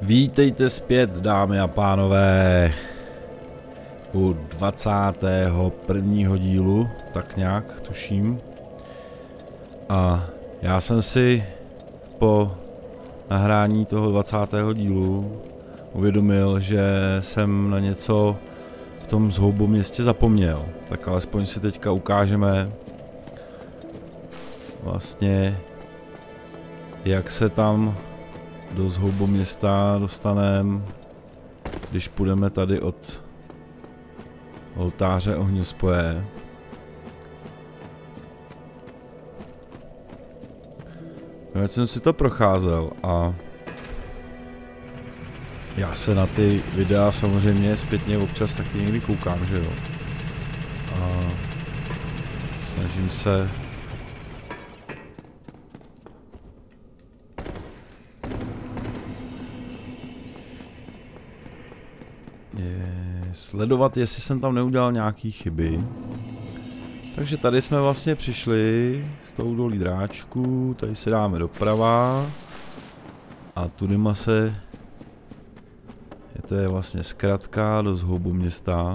Vítejte zpět, dámy a pánové, u 21. dílu, tak nějak, tuším. A já jsem si po nahrání toho 20. dílu uvědomil, že jsem na něco v tom Zhouboměstě zapomněl. Tak alespoň si teďka ukážeme vlastně, jak se tam do Zhouboměsta dostaneme, když půjdeme tady od oltáře ohňospoje. Já jsem si to procházel a já se na ty videa samozřejmě zpětně občas taky někdy koukám, že jo. A snažím se sledovat, jestli jsem tam neudělal nějaký chyby. Takže tady jsme vlastně přišli z toho údolí dráčku, tady se dáme doprava a tudyma se, to je vlastně zkratka do Zhouboměsta.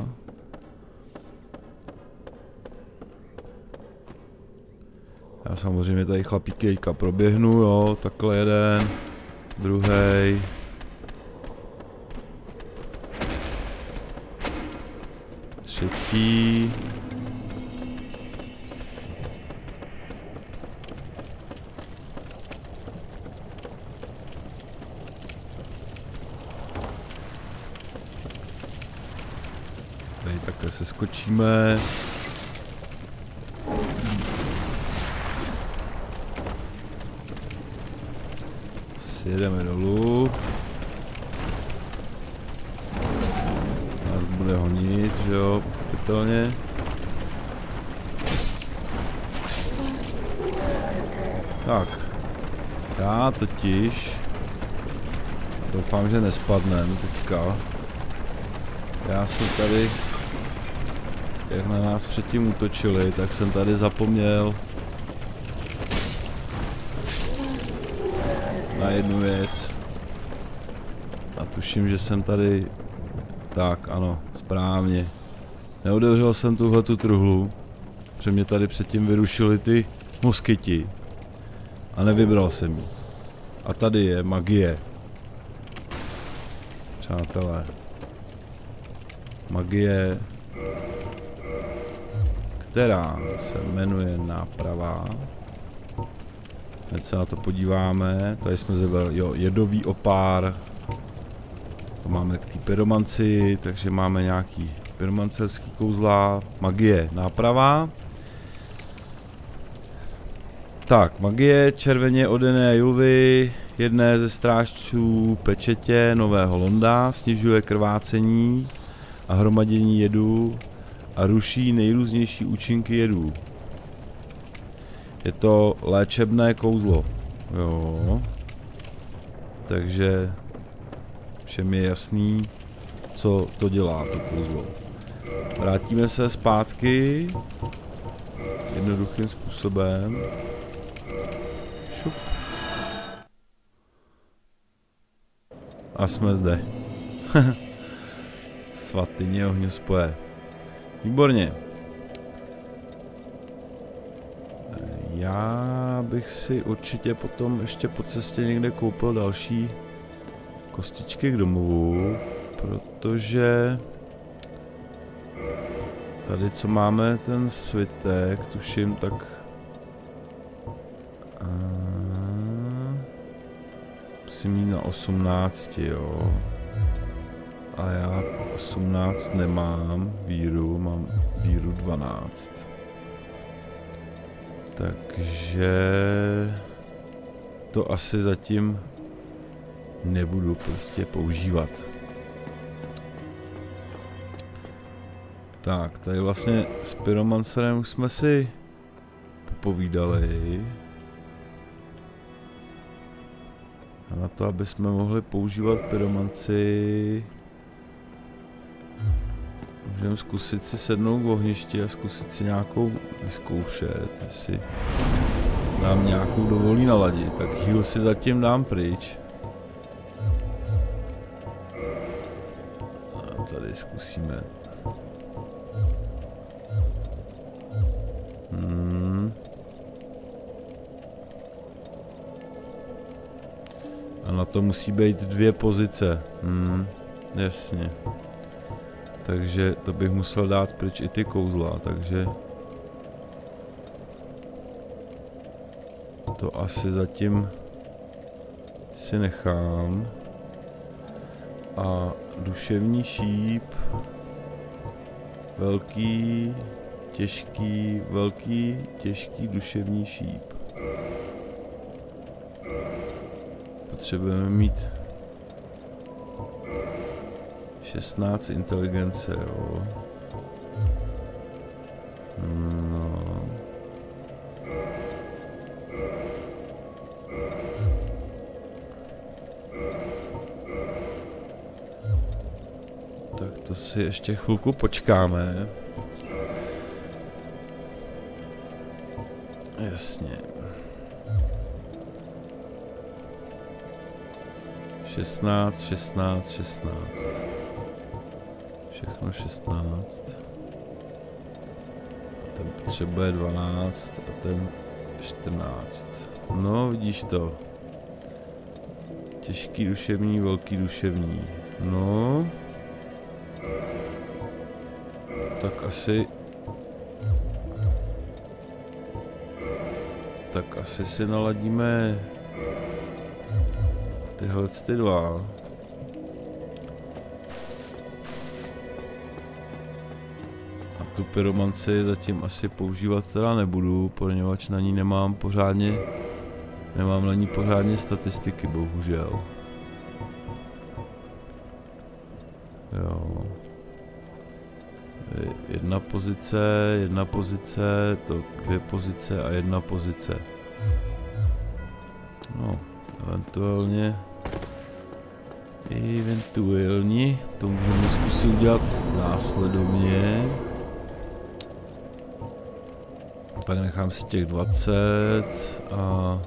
Já samozřejmě tady chlapíkejka proběhnu, jo, takhle jeden, druhý. Třetí. Tady takhle se skočíme. Sjedeme dolů. Nás bude honit, že jo, pochopitelně. Tak. Já totiž doufám, že nespadnem teďka. Já jsem tady, jak na nás předtím útočili, tak jsem tady zapomněl na jednu věc. A tuším, že jsem tady, tak ano, správně. Neotevřel jsem tuhletu truhlu, protože mě tady předtím vyrušili ty moskyti. A nevybral jsem ji. A tady je magie. Přátelé. Magie, která se jmenuje náprava. Teď se na to podíváme. Tady jsme zebrali, jo, jedový opár. To máme k té pyromanci, takže máme nějaký pyromancerský kouzla. Magie, náprava. Tak, magie, červeně odené julvy, jedné ze strážců pečetě Nového Londa, snižuje krvácení a hromadění jedu a ruší nejrůznější účinky jedů. Je to léčebné kouzlo, jo. Takže všem je jasný, co to dělá, to kouzlo. Vrátíme se zpátky jednoduchým způsobem. Šup. A jsme zde. Svatyně ohňospoje. Výborně. Já bych si určitě potom ještě po cestě někde koupil další kostičky k domovu, protože tady, co máme ten svitek, tuším, tak musím mít na 18, jo. A já 18 nemám víru, mám víru 12. Takže to asi zatím nebudu prostě používat. Tak, tady vlastně s pyromancerem už jsme si popovídali. A na to, aby jsme mohli používat pyromanci, můžeme zkusit si sednout k ohništi a zkusit si nějakou vyzkoušet, jestli nám nějakou dovolí naladit. Tak heal si zatím dám pryč. tady zkusíme. A na to musí být 2 pozice. Jasně. Takže to bych musel dát pryč i ty kouzla, takže... To asi zatím si nechám. A duševní šíp. Velký, těžký duševní šíp. Potřebujeme mít 16 inteligence, jo. No. Tak to si ještě chvilku počkáme. Jasně. 16. Všechno 16. A ten potřebuje 12 a ten 14. No, vidíš to. Těžký duševní, velký duševní. No. Tak asi... Tak asi si naladíme tyhle ty 2. A tu pyromanci zatím asi používat teda nebudu, poněvadž na ní nemám na ní pořádně statistiky, bohužel. Jo. Jedna pozice, to 2 pozice a 1 pozice. No, eventuálně to můžeme zkusit udělat následovně. Tak nechám si těch 20 a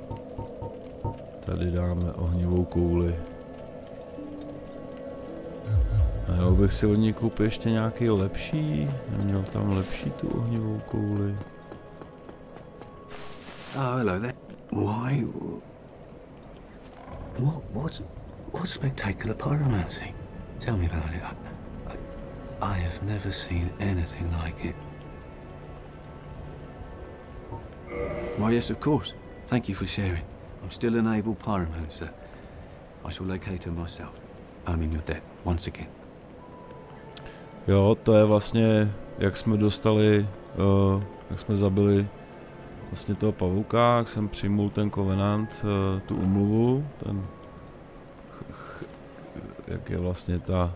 tady dáme ohnivou kouli. A nebo bych si od něj koupil ještě nějaký lepší? Neměl tam lepší tu ohnivou kouli? Oh, hello there. Why? What's spectacular pyromancy? Tell me about it. I have never seen anything like it. Why, yes, of course. Thank you for sharing. I'm still an able pyromancer. I shall locate her myself. I'm in your debt once again. Jo, to je vlastně, jak jsme dostali, jak jsme zabili vlastně toho pavouka, jak jsem přijmul ten covenant, tu úmluvu, jak je vlastně ta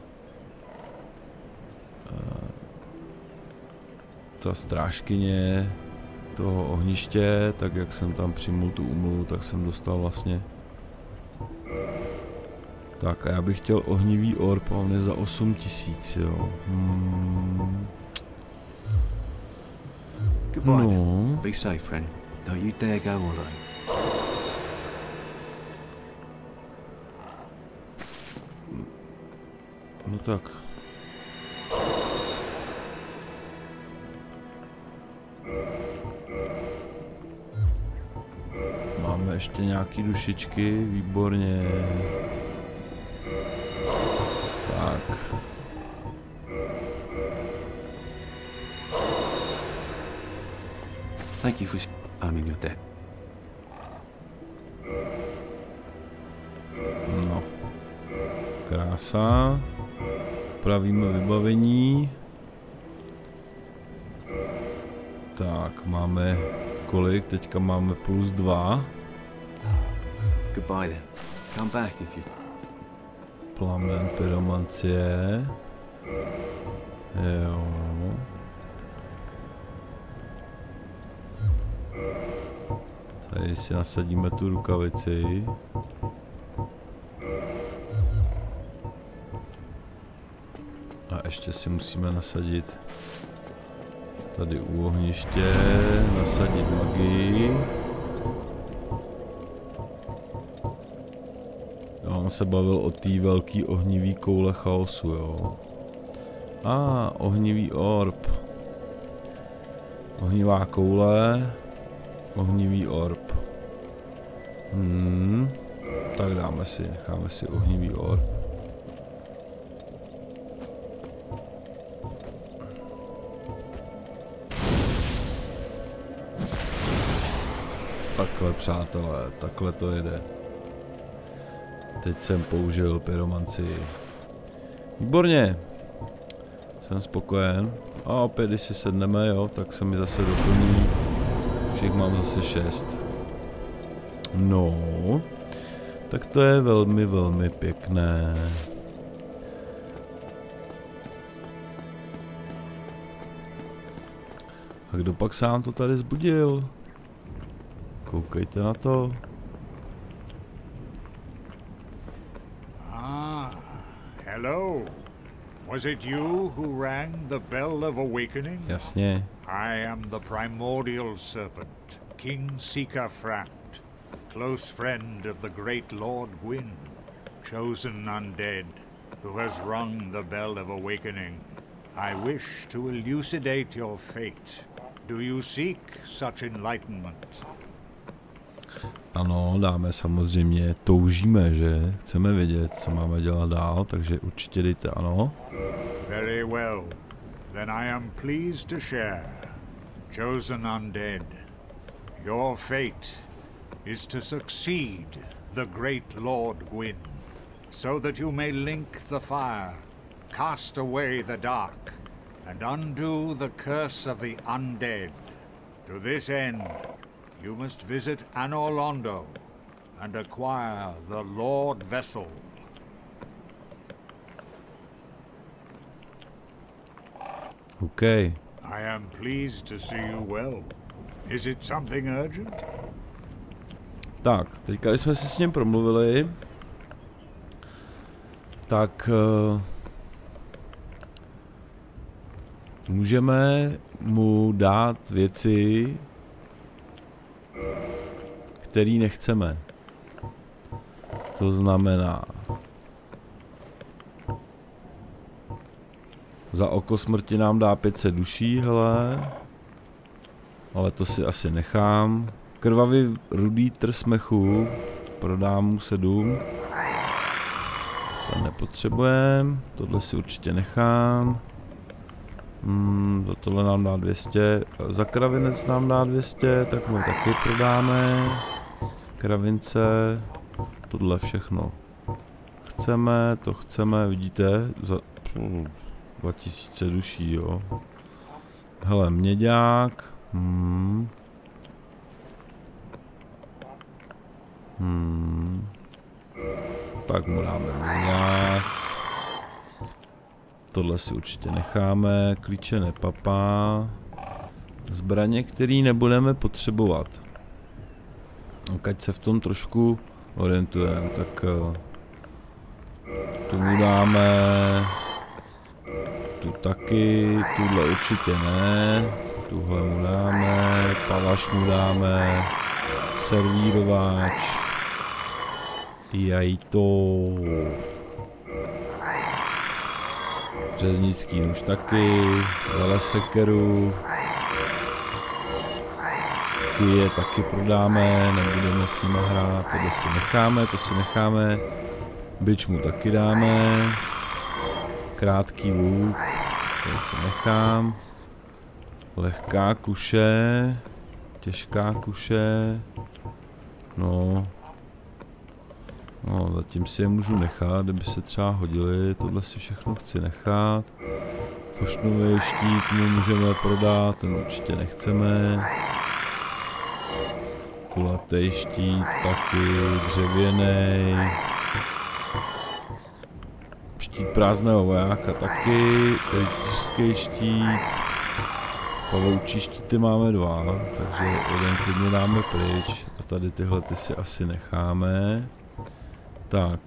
strážkyně toho ohniště, tak jak jsem tam přijmul tu úmluvu, tak jsem dostal vlastně. Tak a já bych chtěl ohnivý orb, a on je za 8000, jo. Goodbye. No. Be safe, friend. Don't you dare go alone. No tak. Máme ještě nějaký dušičky, výborně. Tak. Thank you for I'm in your debt. No. Krása. Pravíme vybavení. Tak, máme kolik? Teďka máme +2. Goodbye then. Come back if you... Plamen pyromancie. Jo. Tady si nasadíme tu rukavici. A ještě si musíme nasadit tady u ohniště, nasadit magii. Jo, on se bavil o té velký ohnivý koule chaosu, jo. Ohnivý orb. Ohnivá koule. Ohnivý orb. Tak necháme si ohnivý orb. Takhle, přátelé, takhle to jde. Teď jsem použil pyromanci. Výborně. Jsem spokojen. A opět, když si sedneme, jo, tak se mi zase doplní. Už jich mám zase 6. No. Tak to je velmi, velmi pěkné. A kdo pak sám to tady zbudil? Koukejte na to. Hello. Was it you who rang the bell of awakening? Jasně. I am the primordial serpent, King Sika Frapt, close friend of the great Lord Gwyn, chosen undead, who has rung the bell of awakening. I wish to elucidate your fate. Do you seek such enlightenment? Ano, dáme samozřejmě, toužíme, že? Chceme vědět, co máme dělat dál, takže určitě dejte ano. Very well. Then I am pleased to share. Chosen undead, your fate is to succeed the great Lord Gwyn, so that you may link the fire, cast away the dark, and undo the curse of the undead. To this end, you must visit Anor Londo and acquire the Lord Vessel. Okay. I am pleased to see you well. Is it something urgent? Tak, teďka když jsme si s ním promluvili, tak můžeme mu dát věci, které nechceme. To znamená, za oko smrti nám dá 500 duší, hele, ale to si asi nechám. Krvavý rudý trsmechu, prodám mu 7. To nepotřebujeme, tohle si určitě nechám. Za tohle nám dá 200, za kravinec nám dá 200, tak mu taky prodáme. Kravince, tohle všechno chceme, to chceme, vidíte, za 2000 duší, jo. Hele, měďák, tak mu dáme měďák. Tohle si určitě necháme, klíče nepapá. Zbraně, které nebudeme potřebovat. Ať se v tom trošku orientujeme, tak tu mu dáme, tu taky, tuhle určitě ne, tuhle mu dáme, palaš mu dáme, servírováč, jajto. Řeznický nůž taky, velesekeru, je taky prodáme, nebudeme s nimi hrát, tohle si necháme, to si necháme, bič mu taky dáme, krátký luk, to si nechám, lehká kuše, těžká kuše, no, zatím si je můžu nechat, kdyby se třeba hodili, tohle si všechno chci nechat. Fošnový štít mu můžeme prodat, ten určitě nechceme. Kulatý štít taky, dřevěný. Štít prázdného vojáka taky, rytířský štít. Pavoučí štíty máme 2, takže jeden klidně dáme pryč. A tady tyhle ty si asi necháme. Tak,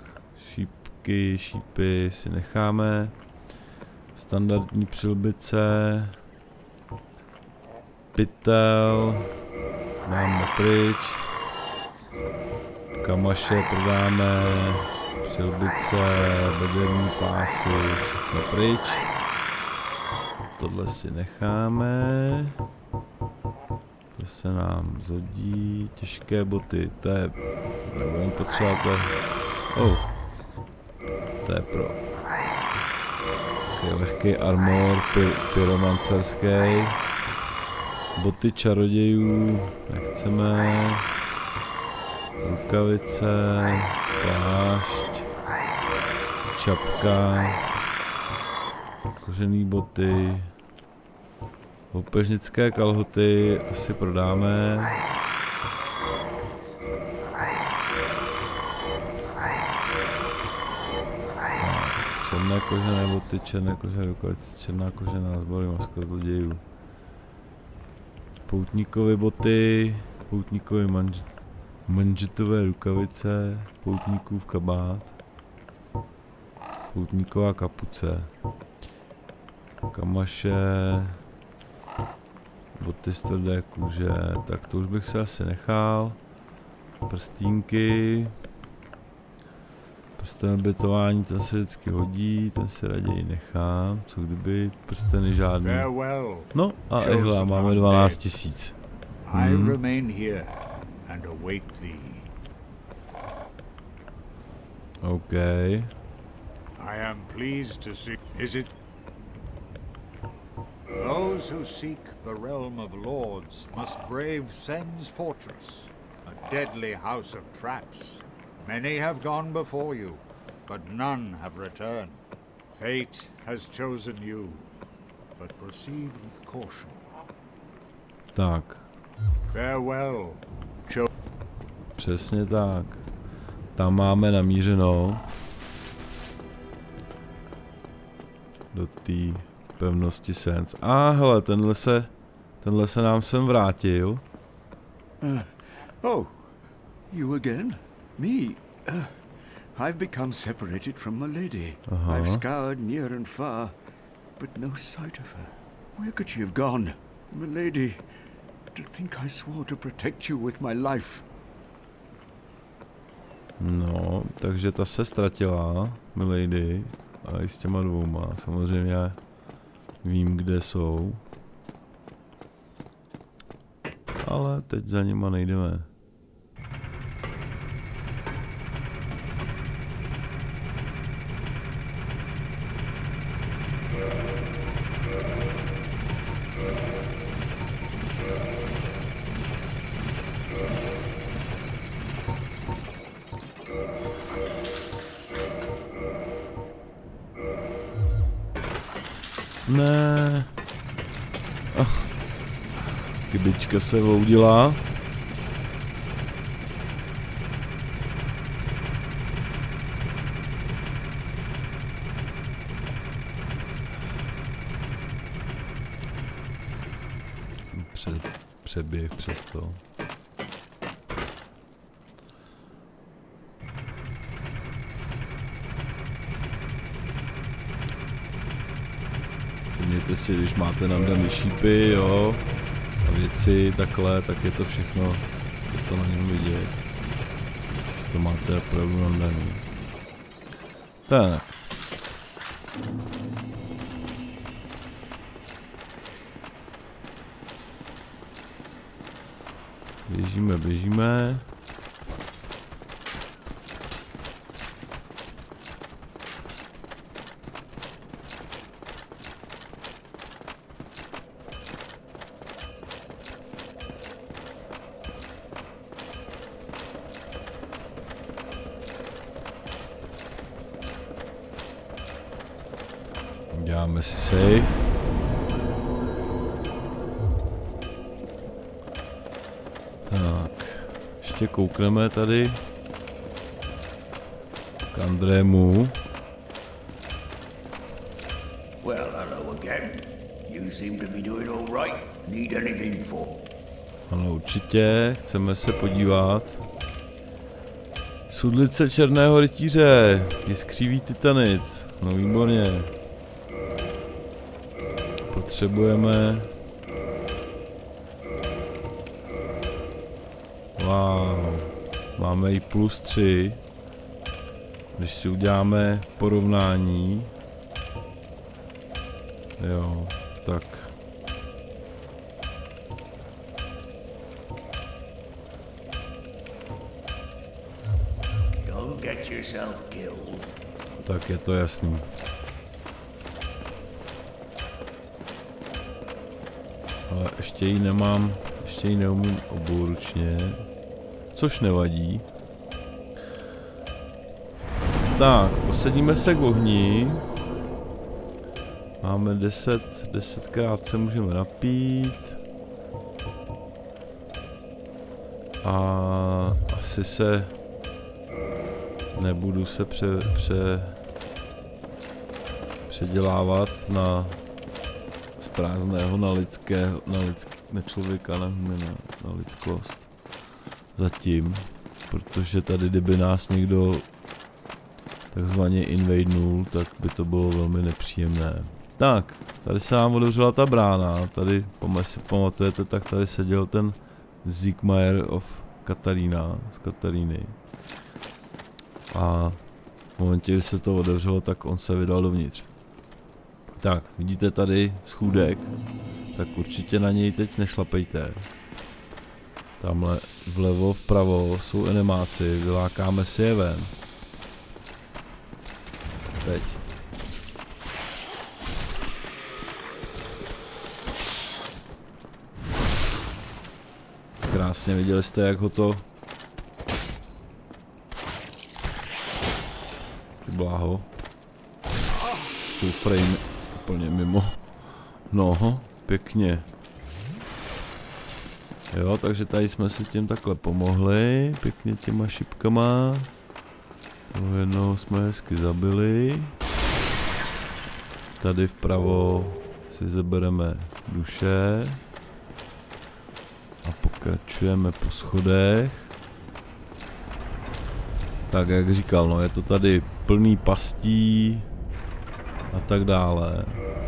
šípy si necháme. Standardní přilbice. Pytel. Dáme pryč. Kamaše prodáme. Přilbice, bederní pásy, všechno pryč. tohle si necháme. To se nám zhodí. Těžké boty, to je... nebudeme potřebovat, to je... Oh. To je pro... Takový lehký armor, pyromancerský. Boty čarodějů nechceme. Rukavice, plášť, čapka, kožený boty, loupežnické kalhoty asi prodáme. Černé kožené boty, černé kožené rukavice, černá kožená zbroj, maska zlodějů. Poutníkové boty, poutníkové manžetové rukavice, poutníkův kabát, poutníková kapuce, kamaše, boty z tvrdé kůže, tak to už bych se asi nechal, prstínky, prsten obětování, ten se vždycky hodí, ten si raději nechám, co kdyby prsteny žádný. No a ehla, máme 12 000. And await thee. Okay. I am pleased to see. Is it? Those who seek the realm of lords must brave Sen's fortress, a deadly house of traps. Many have gone before you, but none have returned. Fate has chosen you, but proceed with caution. Tak. Farewell. Přesně tak. Tam máme namířenou. Do té pevnosti Sens. A hele, tenhle se nám sem vrátil. Oh, you again? Me? I've become separated from my lady. I've scoured near and far, but no sight of her. Where could she have gone? My lady, to think I swore to protect you with my life. No, takže ta se ztratila, milady, a i s těma dvouma. Samozřejmě vím, kde jsou. Ale teď za nima nejdeme. Ne. Kybička se vloudila. Přeběh přes to. Všimněte si, když máte nandaný šípy, jo, a věci takhle, tak je to všechno, je to na něm vidět. To máte opravdu nandaný. Tak. Běžíme. Děláme si save. Tak, ještě koukneme tady k Andrému. Well, hello again. You seem to be doing all right. Need anything for? Ano, určitě, chceme se podívat. Sudlice černého rytíře, jiskřivý titanit, no výborně. Potřebujeme... Wow, máme i +3. Když si uděláme porovnání. Jo, tak. Don't get yourself killed. Tak je to jasný. Ale ještě ji nemám, ještě ji neumím obouručně, což nevadí. Tak, posadíme se k ohni. Máme 10krát se můžeme napít. A asi se nebudu se předělávat na z prázdného na člověka, na lidskost. Zatím, protože tady kdyby nás někdo takzvaně invadnul, tak by to bylo velmi nepříjemné. Tak, tady se nám otevřela ta brána, tady, si pamatujete, tak tady seděl ten Siegmeyer of Katarina, z Kataríny. A v momentě, kdy se to otevřelo, tak on se vydal dovnitř. Tak, vidíte tady schůdek, tak určitě na něj teď nešlapejte. Tamhle vlevo, vpravo jsou enemáci, vylákáme si je ven. Teď. Krásně, viděli jste, jak ho to... Ty bláho. Jsou frame úplně mimo. No, pěkně. Jo, takže tady jsme si tím takhle pomohli, pěkně těma šipkama. Jednoho jsme hezky zabili. Tady vpravo si zabereme duše. A pokračujeme po schodech. Tak jak říkal, no je to tady plný pastí a tak dále.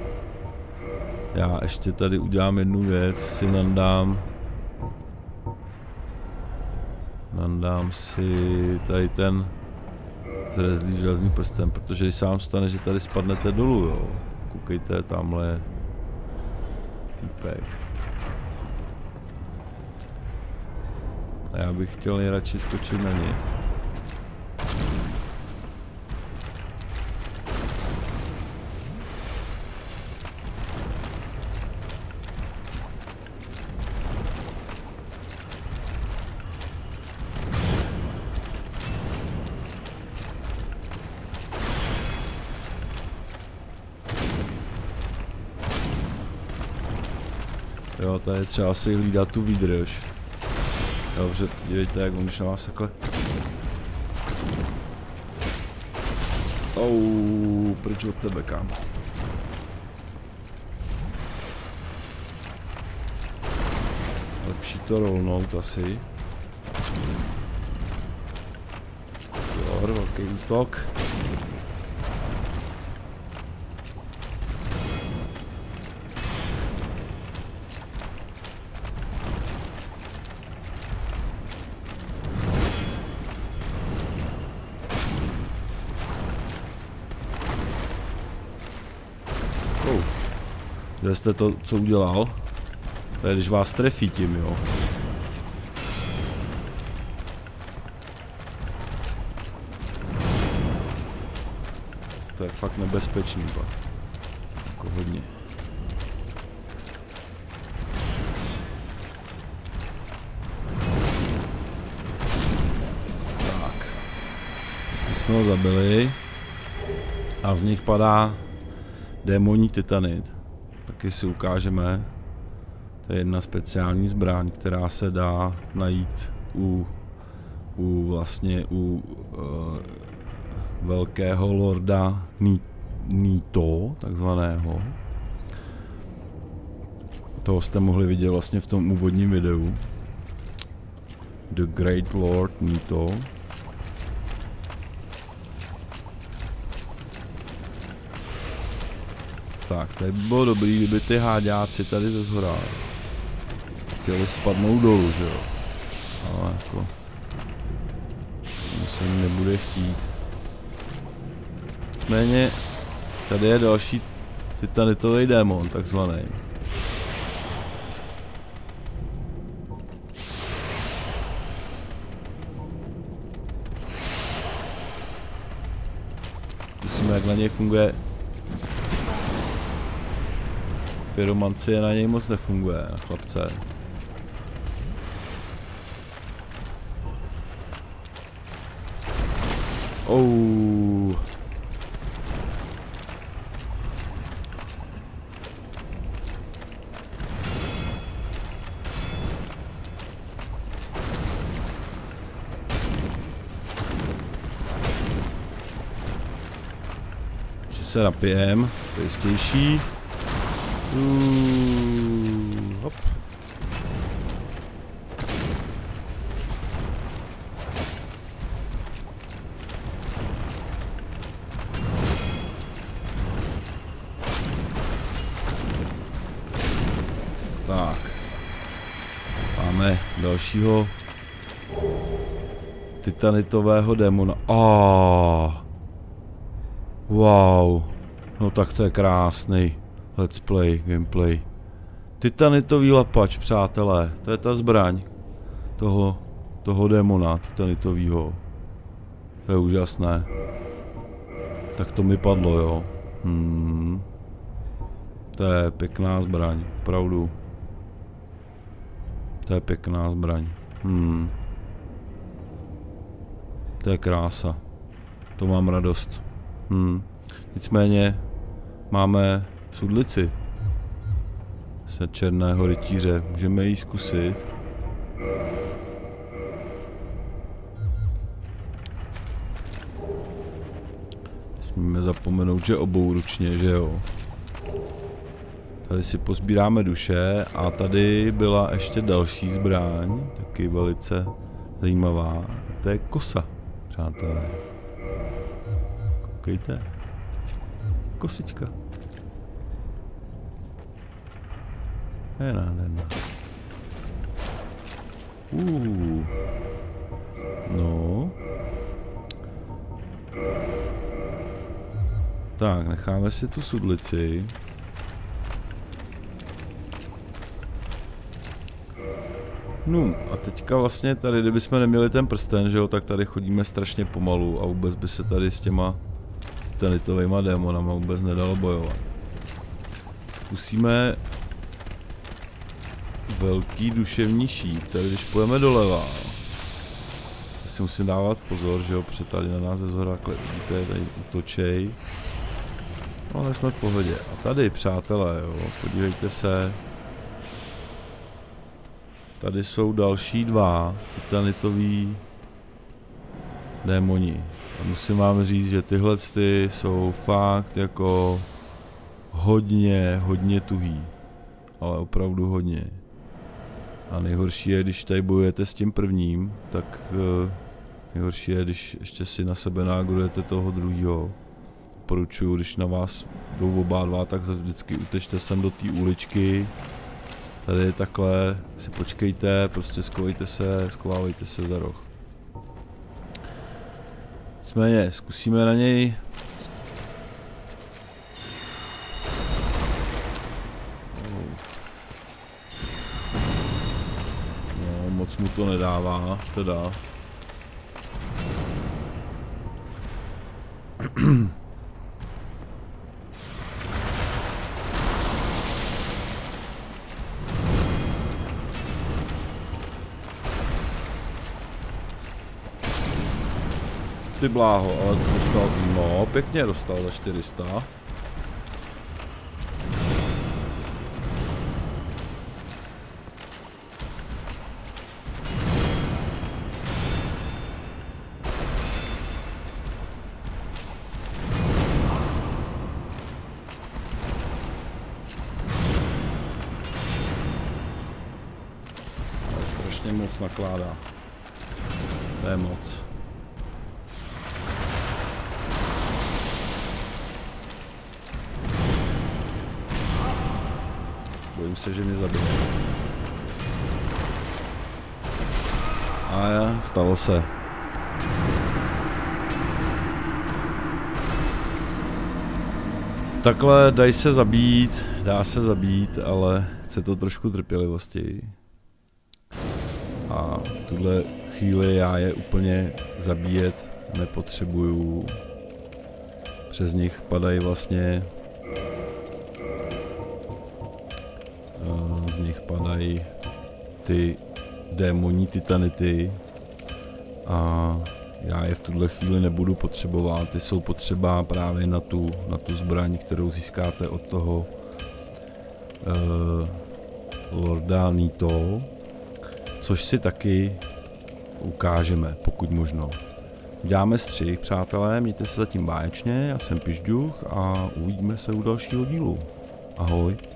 Já ještě tady udělám jednu věc, si nandám si tady ten zrezlý železný prsten, protože když se vám stane, že tady spadnete dolů, jo. Koukejte, tamhle týpek. A já bych chtěl nejradši skočit na něj. Jo, tady je třeba si hlídat tu výdrž. Dobře, dívejte, jak on když na vás takhle. Pryč od tebe, kámo. Lepší to rollnout asi. Vzor, velký útok. Kde jste to, co udělal? To je, když vás trefí tím, jo. To je fakt nebezpečný, pak. Jako hodně. Tak. Vždycky jsme ho zabili. A z nich padá démonní titanit. Taky si ukážeme. To je jedna speciální zbraň, která se dá najít u velkého lorda Nito, takzvaného. Toho jste mohli vidět vlastně v tom úvodním videu. The Great Lord Nito. Tak, tady by bylo dobrý, kdyby ty háďáci tady ze zhora chtěli spadnout dolů, že jo. Ale jako... se jim nebude chtít. Nicméně, tady je další Titanitový démon, takzvaný. Musíme, jak na něj funguje. Pyromancie na něj moc nefunguje, na chlapce. Oh. Že se napijem, to je jistější. Hop. Tak. Máme dalšího titanitového démona. Wow. No tak to je krásný let's play, gameplay. Titanitový lapač, přátelé. To je ta zbraň toho démona titanitovýho. To je úžasné. Tak to mi padlo, jo. To je pěkná zbraň, opravdu. To je pěkná zbraň. To je krása. To mám radost. Nicméně máme sudlici se černého rytíře. Můžeme ji zkusit. Smíme zapomenout, že obouručně, že jo. Tady si pozbíráme duše a tady byla ještě další zbraň, taky velice zajímavá. To je kosa, přátelé. Koukejte. Kosička. Je nádherná. No. Tak, necháme si tu sudlici. No a teďka vlastně tady, kdybychom neměli ten prsten, že jo, tak tady chodíme strašně pomalu a vůbec by se tady s těma titanitovejma démonama vůbec nedalo bojovat. Zkusíme velký duševní šíp, tady když půjdeme doleva. Já si musím dávat pozor, že jo, protože tady na nás ze zhora, vidíte, tady útočej. No ale jsme v pohodě. A tady, přátelé, jo, podívejte se. Tady jsou další dva titanitový démoni. A musím vám říct, že tyhle jsou fakt jako hodně tuhý. Ale opravdu hodně. A nejhorší je, když tady bojujete s tím prvním, tak nejhorší je, když ještě si na sebe nágrujete toho druhého. Poručuju, když na vás jdou oba dva, tak vždycky utečte sem do té uličky. Tady takhle si počkejte, prostě schovávejte se za roh. Nicméně, zkusíme na něj. No, moc mu to nedává, teda. Ty bláho, ale dostal, no pěkně dostal za 400. Ale strašně moc nakládá. To je moc. Bojím se, že mě zabije. A stalo se. Takhle dá se zabít, ale chce to trošku trpělivosti. A v tuhle chvíli já je úplně zabíjet nepotřebuju. Přes nich padají vlastně... Z nich padají ty démonní titanity. A já je v tuhle chvíli nebudu potřebovat, ty jsou potřeba právě na tu zbraň, kterou získáte od toho Lorda Nito, což si taky ukážeme, pokud možno. Děláme střih, přátelé, mějte se zatím báječně, já jsem Pižďuch a uvidíme se u dalšího dílu. Ahoj.